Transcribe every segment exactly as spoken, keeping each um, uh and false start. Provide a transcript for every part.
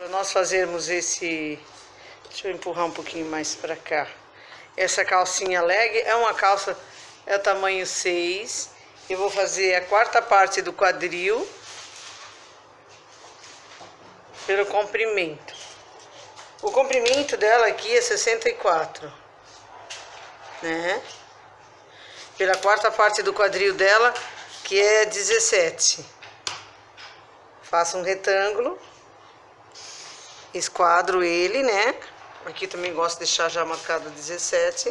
para nós fazermos esse... Deixa eu empurrar um pouquinho mais para cá. Essa calcinha leg é uma calça, é o tamanho seis. Eu vou fazer a quarta parte do quadril pelo comprimento. O comprimento dela aqui é sessenta e quatro, né? Pela quarta parte do quadril dela, que é dezessete. Faço um retângulo, esquadro ele, né? Aqui também gosto de deixar já marcado dezessete.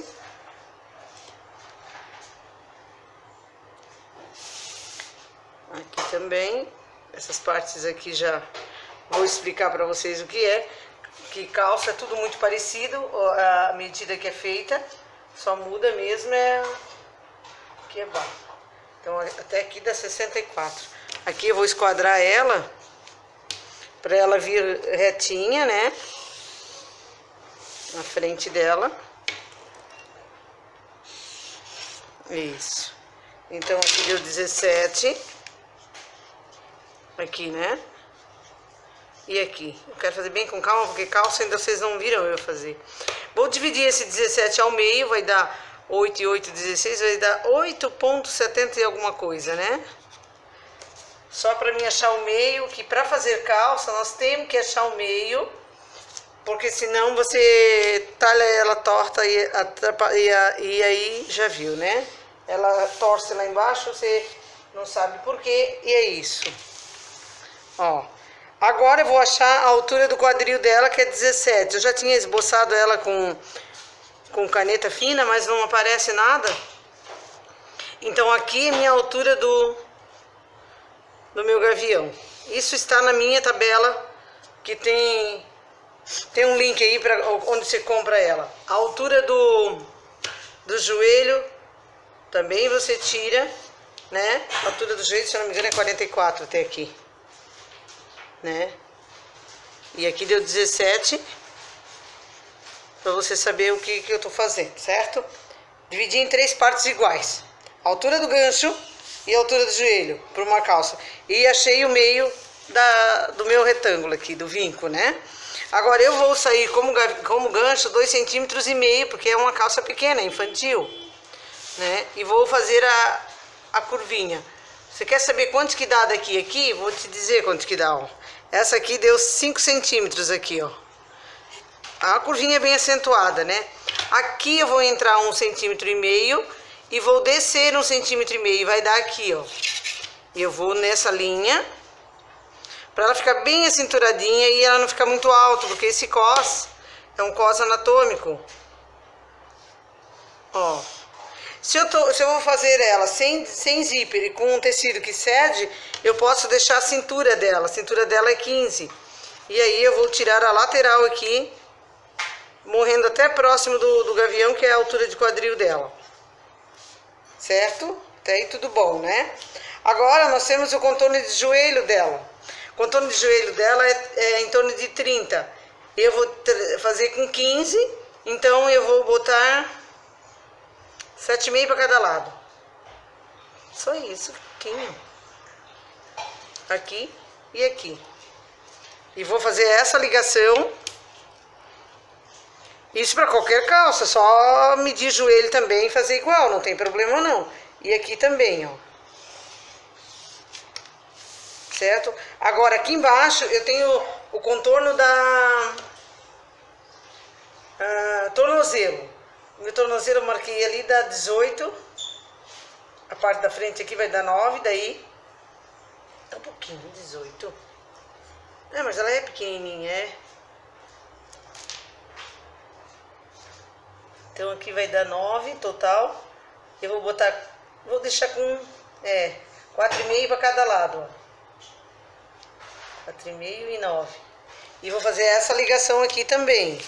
Aqui também, essas partes aqui já vou explicar para vocês o que é. Que calça é tudo muito parecido, a medida que é feita, só muda mesmo é que é baixo. Então até aqui dá sessenta e quatro. Aqui eu vou esquadrar ela para ela vir retinha, né? Na frente dela. Isso. Então aqui deu dezessete. Aqui, né? E aqui. Eu quero fazer bem com calma, porque calça ainda vocês não viram eu fazer. Vou dividir esse dezessete ao meio, vai dar oito e oito, dezesseis, vai dar oito ponto setenta e alguma coisa, né? Só para mim achar o meio, que para fazer calça nós temos que achar o meio, porque senão você talha ela torta e, e, e aí já viu, né? Ela torce lá embaixo, você não sabe por quê, e é isso. Ó, agora eu vou achar a altura do quadril dela, que é dezessete. Eu já tinha esboçado ela com, com caneta fina, mas não aparece nada. Então aqui é minha altura do, do meu gavião. Isso está na minha tabela, que tem, tem um link aí para onde você compra ela. A altura do, do joelho também você tira, né? A altura do joelho, se eu não me engano, é quarenta e quatro até aqui. Né? E aqui deu dezessete, para você saber o que, que eu tô fazendo, certo? Dividi em três partes iguais, a altura do gancho e a altura do joelho, por uma calça. E achei o meio da, do meu retângulo aqui, do vinco, né? Agora eu vou sair como, como gancho dois centímetros e meio, porque é uma calça pequena, infantil, né? E vou fazer a, a curvinha. Você quer saber quanto que dá daqui a aqui? Vou te dizer quanto que dá, ó. Essa aqui deu cinco centímetros aqui, ó. A curvinha é bem acentuada, né? Aqui eu vou entrar um centímetro e meio e vou descer um centímetro e meio. Vai dar aqui, ó. E eu vou nessa linha para ela ficar bem acinturadinha e ela não ficar muito alta, porque esse cos é um cos anatômico. Ó. Se eu, tô, se eu vou fazer ela sem, sem zíper e com um tecido que cede, eu posso deixar a cintura dela. A cintura dela é quinze. E aí eu vou tirar a lateral aqui, morrendo até próximo do, do gavião, que é a altura de quadril dela. Certo? Até aí tudo bom, né? Agora nós temos o contorno de joelho dela. O contorno de joelho dela é, é em torno de trinta. Eu vou fazer com quinze, então eu vou botar sete e meio para cada lado. Só isso, pouquinho. Aqui e aqui. E vou fazer essa ligação. Isso para qualquer calça, só medir joelho também e fazer igual, não tem problema não. E aqui também, ó. Certo? Agora aqui embaixo eu tenho o contorno da uh, tornozelo. Meu tornozelo eu marquei ali, dá dezoito. A parte da frente aqui vai dar nove, daí dá um pouquinho, dezoito. É, mas ela é pequenininha, é. Então aqui vai dar nove total. Eu vou botar, vou deixar com, é, quatro e meio para cada lado, ó. quatro e meio e nove. E vou fazer essa ligação aqui também.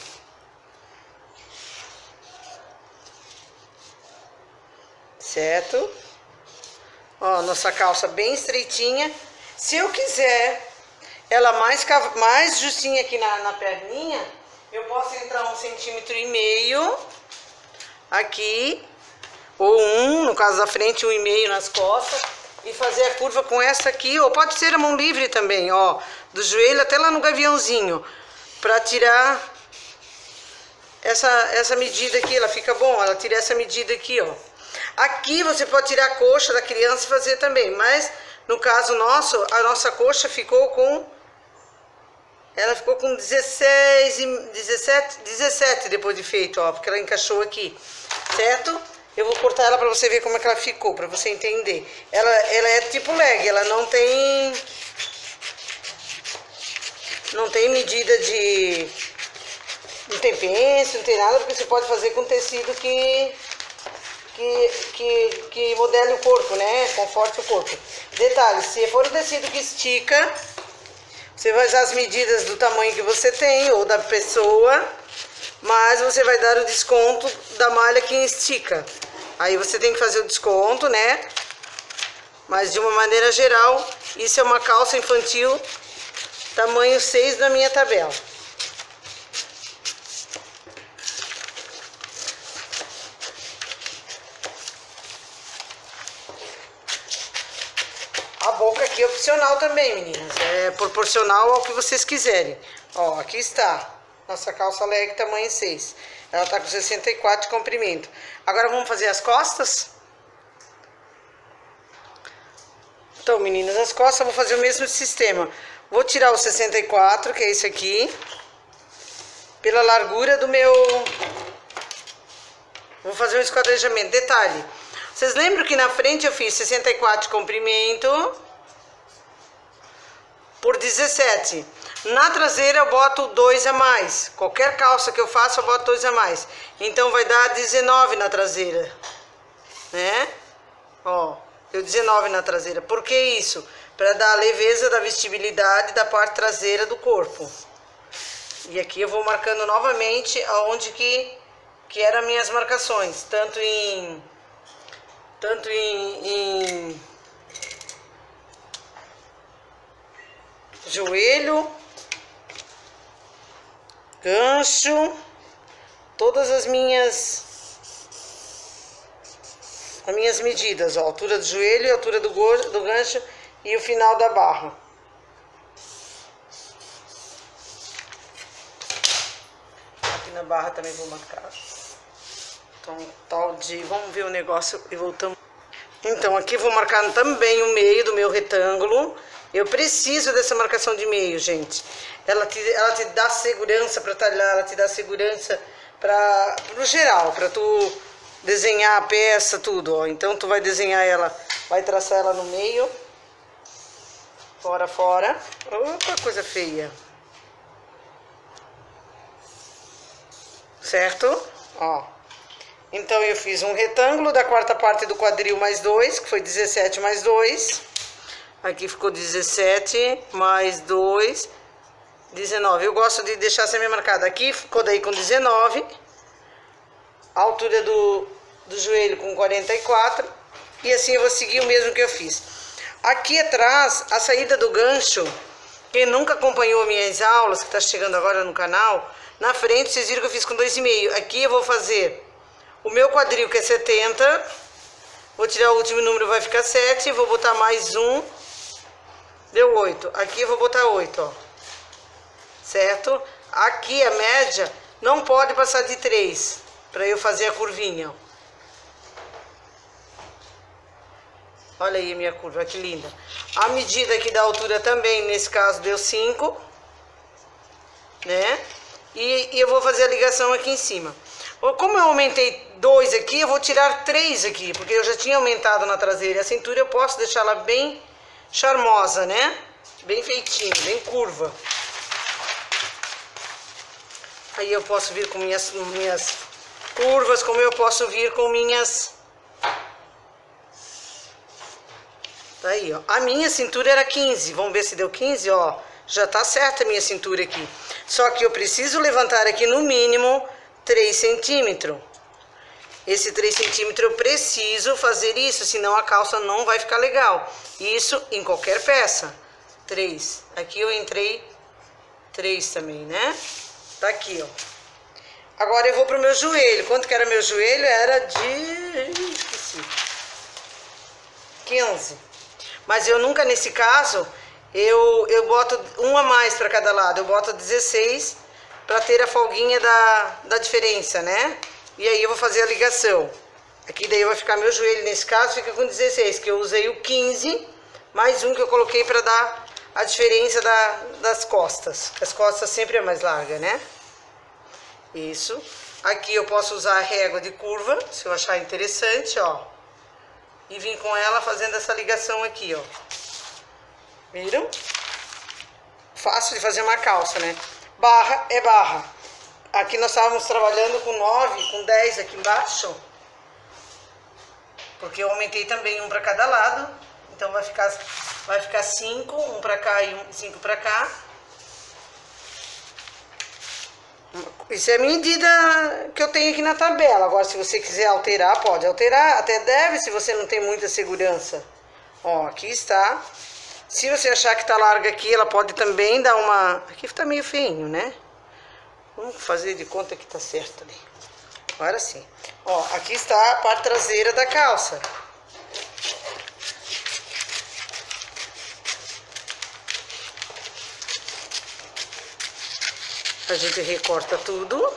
Certo? Ó, nossa calça bem estreitinha. Se eu quiser ela mais, mais justinha aqui na, na perninha, eu posso entrar um centímetro e meio aqui, ou um, no caso da frente, um e meio nas costas. e fazer a curva com essa aqui, ou pode ser a mão livre também, ó, do joelho até lá no gaviãozinho, pra tirar essa, essa medida aqui. Ela fica bom, ela tira essa medida aqui, ó. Aqui você pode tirar a coxa da criança e fazer também, mas no caso nosso, a nossa coxa ficou com, ela ficou com dezesseis, dezessete, dezessete depois de feito, ó, porque ela encaixou aqui, certo? Eu vou cortar ela pra você ver como é que ela ficou, pra você entender. Ela, ela é tipo leg, ela não tem, não tem medida de, não tem pence, não tem nada, porque você pode fazer com tecido que... Que, que, que modele o corpo, né? Conforte o corpo. Detalhe, se for o tecido que estica, você vai usar as medidas do tamanho que você tem, ou da pessoa, mas você vai dar o desconto da malha que estica. Aí você tem que fazer o desconto, né? Mas de uma maneira geral, isso é uma calça infantil tamanho seis da minha tabela. A boca aqui é opcional também, meninas. É proporcional ao que vocês quiserem. Ó, aqui está. Nossa calça leg tamanho seis. Ela tá com sessenta e quatro de comprimento. Agora vamos fazer as costas? Então, meninas, as costas eu vou fazer o mesmo sistema. Vou tirar o sessenta e quatro, que é esse aqui, pela largura do meu... Vou fazer um esquadrejamento. Detalhe. Vocês lembram que na frente eu fiz sessenta e quatro de comprimento por dezessete. Na traseira eu boto dois a mais. Qualquer calça que eu faça eu boto dois a mais. Então vai dar dezenove na traseira, né? Ó, deu dezenove na traseira. Por que isso? Para dar a leveza da vestibilidade da parte traseira do corpo. E aqui eu vou marcando novamente aonde que, que eram minhas marcações. Tanto em... Tanto em, em joelho, gancho, todas as minhas as minhas medidas, ó, altura do joelho, altura do, go, do gancho e o final da barra. Aqui na barra também vou marcar. Então, tal de... Vamos ver o negócio e voltamos. Então, aqui vou marcar também o meio do meu retângulo. Eu preciso dessa marcação de meio, gente. Ela te, ela te dá segurança para talhar, ela te dá segurança para pro geral, para tu desenhar a peça, tudo, ó. Então, tu vai desenhar ela, vai traçar ela no meio. Fora, fora. Opa, coisa feia. Certo? Ó. Então, eu fiz um retângulo da quarta parte do quadril mais dois, que foi dezessete mais dois. Aqui ficou dezessete mais dois, dezenove. Eu gosto de deixar semi-marcado. Aqui ficou daí com dezenove. A altura do, do joelho com quarenta e quatro. E assim eu vou seguir o mesmo que eu fiz. Aqui atrás, a saída do gancho. Quem nunca acompanhou minhas aulas, que está chegando agora no canal, na frente vocês viram que eu fiz com dois e meio. Aqui eu vou fazer... O meu quadril que é setenta, vou tirar o último número, vai ficar sete, vou botar mais um, deu oito. Aqui eu vou botar oito, ó. Certo? Aqui a média não pode passar de três, para eu fazer a curvinha, ó. Olha aí a minha curva, que linda. A medida aqui da altura também, nesse caso, deu cinco, né? E, e eu vou fazer a ligação aqui em cima. Como eu aumentei dois aqui, eu vou tirar três aqui, porque eu já tinha aumentado na traseira. E a cintura eu posso deixar ela bem charmosa, né? Bem feitinha, bem curva. Aí eu posso vir com minhas, minhas curvas, como eu posso vir com minhas... Tá aí, ó. A minha cintura era quinze. Vamos ver se deu quinze, ó. Já tá certa a minha cintura aqui. Só que eu preciso levantar aqui no mínimo... três centímetros. Esse três centímetros eu preciso fazer isso, senão a calça não vai ficar legal. Isso em qualquer peça. três. Aqui eu entrei três também, né? Tá aqui, ó. Agora eu vou pro meu joelho. Quanto que era meu joelho? Era de... esqueci. quinze. Mas eu nunca, nesse caso, eu, eu boto um a mais para cada lado. Eu boto dezesseis para ter a folguinha da, da diferença, né? E aí eu vou fazer a ligação. Aqui daí vai ficar meu joelho, nesse caso fica com dezesseis, que eu usei o quinze, mais um que eu coloquei para dar a diferença da, das costas. As costas sempre é mais larga, né? Isso. Aqui eu posso usar a régua de curva, se eu achar interessante, ó. E vim com ela fazendo essa ligação aqui, ó. Viram? Fácil de fazer uma calça, né? Barra é barra. Aqui nós estávamos trabalhando com nove, com dez aqui embaixo. Porque eu aumentei também um para cada lado. Então vai ficar, vai ficar cinco, um para cá e um, cinco para cá. Isso é a medida que eu tenho aqui na tabela. Agora, se você quiser alterar, pode alterar. Até deve, se você não tem muita segurança. Ó, aqui está. Se você achar que tá larga aqui, ela pode também dar uma... Aqui tá meio feinho, né? Vamos fazer de conta que tá certo ali. Agora sim. Ó, aqui está a parte traseira da calça. A gente recorta tudo.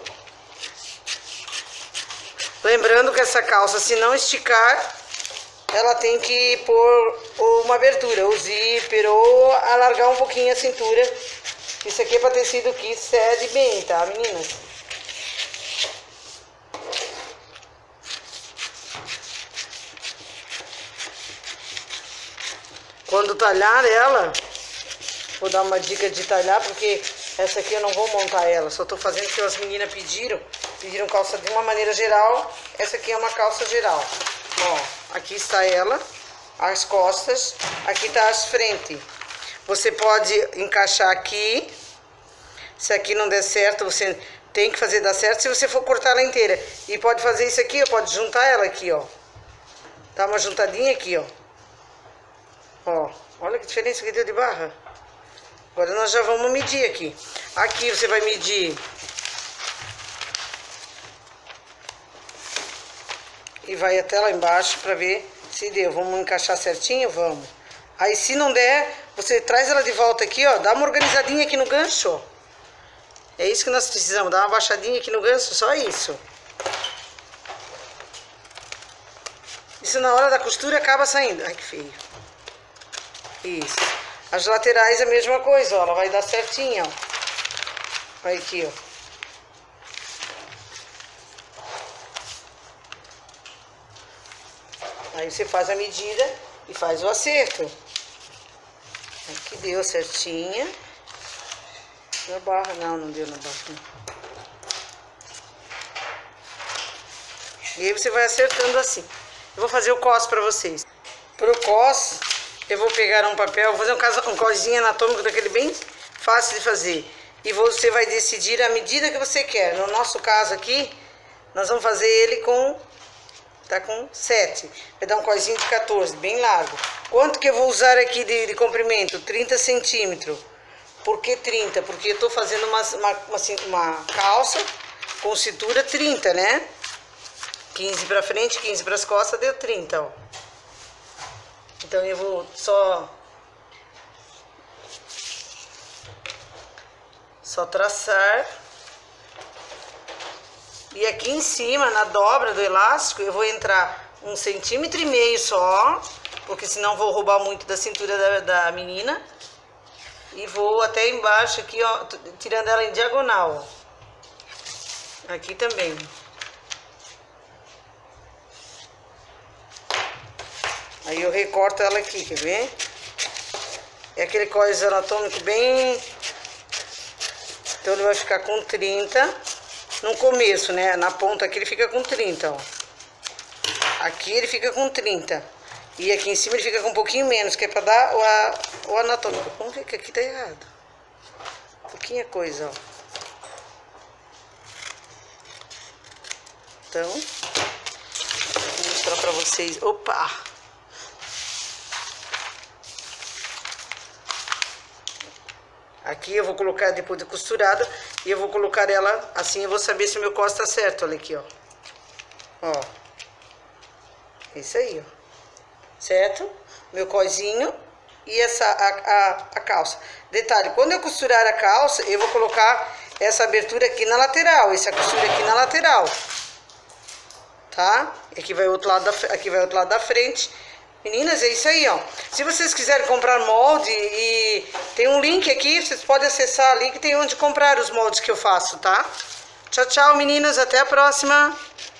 Lembrando que essa calça, se não esticar, ela tem que pôr uma abertura, o zíper, ou alargar um pouquinho a cintura. Isso aqui é para tecido que cede bem, tá, meninas? Quando talhar ela, vou dar uma dica de talhar, porque essa aqui eu não vou montar ela, só tô fazendo o que as meninas pediram. Pediram calça de uma maneira geral, essa aqui é uma calça geral. Ó, aqui está ela, as costas, aqui tá as frentes. Você pode encaixar aqui, se aqui não der certo, você tem que fazer dar certo se você for cortar ela inteira. E pode fazer isso aqui, ó, pode juntar ela aqui, ó. Dá uma juntadinha aqui, ó. Ó, olha que diferença que deu de barra. Agora nós já vamos medir aqui. Aqui você vai medir... E vai até lá embaixo pra ver se deu. Vamos encaixar certinho? Vamos. Aí se não der, você traz ela de volta aqui, ó. Dá uma organizadinha aqui no gancho, ó. É isso que nós precisamos. Dar uma baixadinha aqui no gancho, só isso. Isso na hora da costura acaba saindo. Ai, que feio. Isso. As laterais é a mesma coisa, ó. Ela vai dar certinho, ó. Olha aqui, ó. Aí você faz a medida e faz o acerto. Aqui deu certinha. Na barra, não, não deu na barra. Não. E aí você vai acertando assim. Eu vou fazer o cos pra vocês. Pro cos, eu vou pegar um papel, vou fazer um, caso, um cozinho anatômico daquele bem fácil de fazer. E você vai decidir a medida que você quer. No nosso caso aqui, nós vamos fazer ele com... Tá com sete. Vai dar um coisinho de quatorze, bem largo. Quanto que eu vou usar aqui de, de comprimento? trinta centímetros. Por que trinta? Porque eu tô fazendo uma, uma, uma, uma calça com cintura trinta, né? quinze pra frente, quinze pras costas, deu trinta, ó. Então eu vou só... Só traçar... E aqui em cima, na dobra do elástico, eu vou entrar um centímetro e meio só, porque senão vou roubar muito da cintura da, da menina. E vou até embaixo aqui, ó, tirando ela em diagonal, ó. Aqui também. Aí eu recorto ela aqui, quer ver? É aquele cós anatômico bem... Então ele vai ficar com trinta... No começo, né? Na ponta aqui ele fica com trinta, ó. Aqui ele fica com trinta. E aqui em cima ele fica com um pouquinho menos, que é pra dar o, a, o anatômico. Vamos ver que aqui tá errado. Pouquinha coisa, ó. Então, vou mostrar pra vocês. Opa! Aqui eu vou colocar depois de costurada e eu vou colocar ela assim, eu vou saber se o meu cos tá certo. Olha aqui, ó. Ó. Isso aí, ó. Certo? meu coisinho e essa, a, a, a calça. Detalhe, quando eu costurar a calça, eu vou colocar essa abertura aqui na lateral, essa costura aqui na lateral. Tá? Aqui vai o outro lado da, aqui vai o outro lado da frente. Meninas, é isso aí, ó. Se vocês quiserem comprar molde, e tem um link aqui, vocês podem acessar ali que tem onde comprar os moldes que eu faço, tá? Tchau, tchau, meninas. Até a próxima.